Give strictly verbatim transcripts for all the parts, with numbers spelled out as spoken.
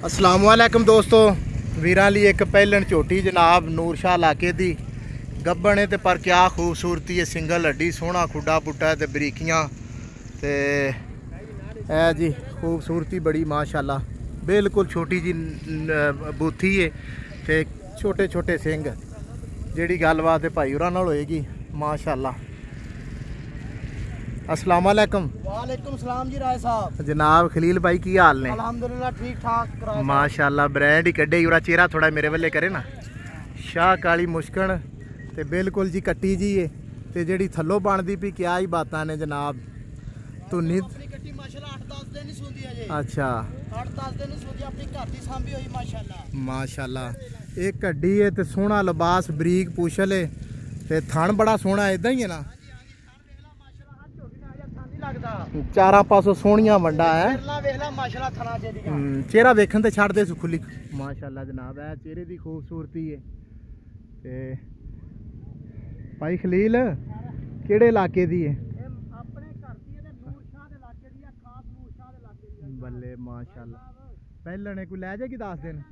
अस्सलामुअलैकुम दोस्तों, वीरां लिए एक पहलन झोटी जनाब नूर शाह इलाके दी गब्बन है, पर क्या खूबसूरती है। सिंगल हड्डी सोहना खुडा पुट्टा है, बरीकियां ते है जी, खूबसूरती बड़ी माशाल्लाह। बिल्कुल छोटी जी बूथी है ते छोटे छोटे सिंग। जिहड़ी गलबात है भाई होरां नाल होएगी माशाल्लाह। अस्सलाम वालेकुम। वालेकुम सलाम जी राय साहब। जनाब खलील भाई की हाल ने? अल्हम्दुलिल्लाह ठीक ठाक माशाल्लाह। ब्रांड ही कड्डे ही, चेहरा थोड़ा मेरे वाले करे ना। शाह काली मुश्कन ते बिल्कुल जी कट्टी जी है ते जेड़ी थल्लों बनदी पई क्या ही बातां ने जनाब। धुन्नी अच्छा माशाल्लाह। एक हड्डी है ते सोहना लिबास बरीक पूछल है ते थन बड़ा सोहना है, इदां ही है ना। चारा पासों सोहनिया वंडा है। चेहरा वेखन ते छड़ दे खुली माशाल्लाह जनाब। है चेहरे दी खूबसूरती है ते भाई खलील केड़े इलाके दी है? बल्ले माशाल्लाह। पहले ने कोई लै जाएगी दस दिन,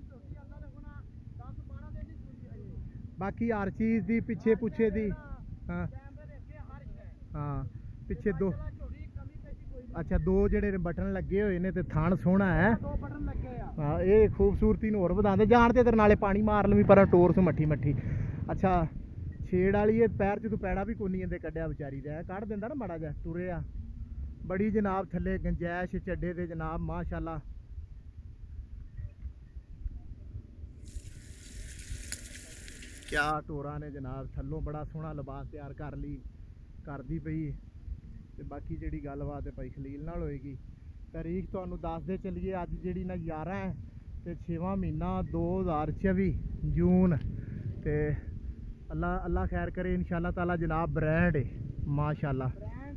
बाकी हर चीज दी पिछे पुछे दी। हाँ हाँ पिछे दो अच्छा दो जेडे बटन लगे हुए ने ते थान सोहना है। हाँ ये खूबसूरती नूं होर वधांदे जान ते नाले पानी मार लवी पर टोर से मट्ठी मट्ठी। अच्छा छेड़ वाली है, पैर च तू पैड़ा भी कोनी इंदे कड्ढिया बेचारी दे, कढ़ दिंदा ना माड़ा जा तुरे आ। बड़ी जनाब थल्ले गंजैश चड्डे दे जनाब माशाल्लाह। क्या टोरा ने जनाब, थल्लों बड़ा सोहना लिबास तैयार कर ली करदी पई। ते बाकी जिहड़ी गलबात है भाई खलील नाल होएगी। तारीख तुहानूं दसदे चलिए, अज जिहड़ी ना ग्यारह है ते छेवां महीना दो हज़ार चौबी जून ते अल्लाह अल्लाह खैर करे इंशाअल्लाह ताला जनाब। ब्रांड है माशाल्लाह।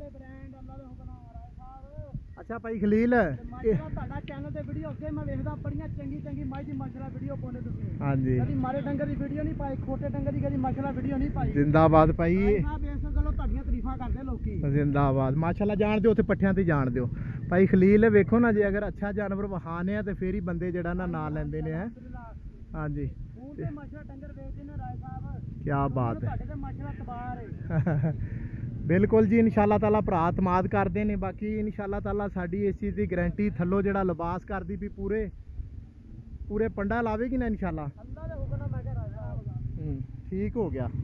अच्छा भाई खलील ਤੁਹਾਡਾ ਚੈਨਲ ਤੇ ਵੀਡੀਓ ਅੱਗੇ ਮੈਂ ਵੇਖਦਾ ਬੜੀਆਂ ਚੰਗੀ ਚੰਗੀ ਮਾਈ ਦੀ ਮਸ਼ਲਾ ਵੀਡੀਓ ਪਾਉਂਦੇ ਤੁਸੀਂ। ਹਾਂਜੀ ਕਦੀ ਮਾਰੇ ਡੰਗਰ ਦੀ ਵੀਡੀਓ ਨਹੀਂ ਪਾਈ, ਖੋਟੇ ਡੰਗਰ ਦੀ ਕਦੀ ਮਸ਼ਲਾ ਵੀਡੀਓ ਨਹੀਂ ਪਾਈ। ਜ਼ਿੰਦਾਬਾਦ ਭਾਈ। ਮੈਂ ਵੇਖ ਸਕਦਾ ਤੁਹਾਡੀਆਂ ਤਾਰੀਫਾਂ ਕਰਦੇ ਲੋਕੀ। ਜ਼ਿੰਦਾਬਾਦ ਮਾਸ਼ਾਅੱਲਾ। ਜਾਣ ਦਿਓ ਉੱਥੇ ਪੱਠਿਆਂ ਤੇ ਜਾਣ ਦਿਓ ਭਾਈ ਖਲੀਲ। ਵੇਖੋ ਨਾ ਜੇ ਅਗਰ ਅੱਛਾ ਜਾਨਵਰ ਵਹਾਨੇ ਆ ਤੇ ਫੇਰ ਹੀ ਬੰਦੇ ਜਿਹੜਾ ਨਾ ਨਾਂ ਲੈਂਦੇ ਨੇ ਹੈ। ਹਾਂਜੀ ਉਹਦੇ ਮਸ਼ਲਾ ਡੰਗਰ ਵੇਚਦੇ ਨੇ ਰਾਏ ਸਾਹਿਬ। ਕੀ ਬਾਤ ਹੈ। ਤੁਹਾਡੇ ਤੇ ਮਸ਼ਲਾ ਤਬਾਰ ਹੈ। बिल्कुल जी इंशाअल्लाह ताला भरा तमाद करते हैं। बाकी इंशाअल्लाह ताला साड़ी इस चीज़ की गारंटी थल्लों जड़ा लिबास कर दी भी पूरे पूरे पंडा लावेगी ना इंशाअल्लाह। ठीक हो गया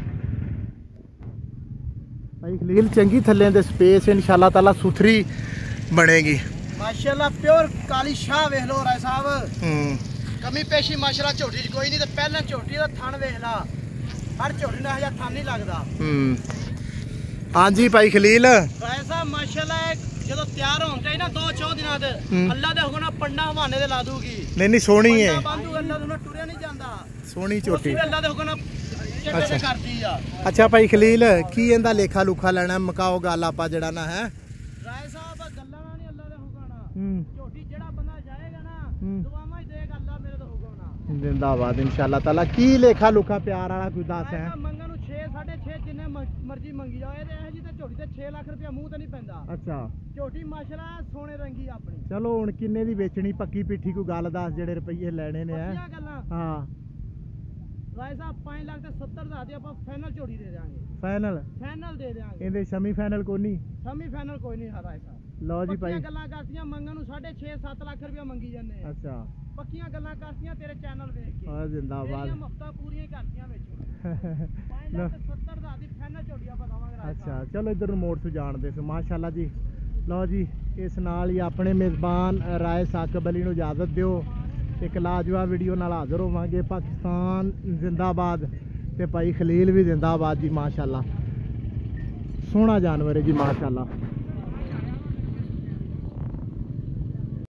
भाई खलील। चंगी थल्ले दे स्पेस इंशाअल्लाह ताला सुथरी बनेगी माशाअल्लाह। प्योर काली शाह वेख लो राय साहब। कमी पेशी माशाअल्लाह झोटी कोई नहीं। तो पहले झोटी का थन वेख ला, हर झोटी का हजा थन नहीं लगता। हाँ जी भाई खलील राय साहब माशाअल्लाह जो तैयार होने चाहिए ना दो चौ दिन अल्लाह दे हुक्म नाल पंडा हवाने दे ला दूगी। नहीं नहीं सोहनी है, टुरिया नहीं जांदा। सोहनी झोटी अल्लाह दे हुक्म नाल अच्छा करदी आ। अच्छा भाई खलील की इंदा लेखा लुखा लेना मकाओ गल आपा जड़ा ना है राय साहब गल्लां ना नहीं अल्लाह दे हुक्म नाल। झोटी जेड़ा बंदा जाएगा ना दुआवां ही देगा अल्लाह मेरे दे हुक्म नाल। जिंदाबाद इंशाअल्लाह ताला। की लेखा लुखा प्यार वाला कोई दस है? मंगन नु छे साढ़े छे जिन्ने मर्जी मंगी जाओ। ए जी ते झोटी ते छे लाख रुपया मुंह ते नहीं पैंदा। अच्छा झोटी माशाअल्लाह सोने रंगी अपनी। चलो हुण किन्ने दी बेचनी पक्की पिट्ठी कोई गल दस जेड़े रुपये लेने ने है। हां राय साहब पाँच लाख ते सत्तर हज़ार दी आपां फाइनल झोटी दे देंगे। फाइनल फाइनल दे देंगे। इहदे सेमी फाइनल कोई नहीं? सेमी फाइनल कोई नहीं है राय साहब। लो जी भाई गल्लां करतियां मंगन नु साढ़े छे सत्त लाख रुपया मंगी जाने। अच्छा पक्कियां गल्लां करतियां तेरे चैनल देख के। हां जिंदाबाद। मेरियां हफ्ता पूरीਆਂ करतियां ਵਿੱਚ पाँच लाख ते सत्तर हज़ार दी फाइनल झोटी आपां दवांगे। अच्छा चलो इधर मोड़ से जान दे माशाअल्लाह जी। लो जी इस नाल ही अपने मेज़बान राय साकिब अली नूं इजाजत दिओ। एक लाजवाब वीडियो नाल हाज़र होवांगे। पाकिस्तान जिंदाबाद ते भाई खलील भी जिंदाबाद जी माशाअल्लाह। सोहना जानवर है जी माशाअल्लाह।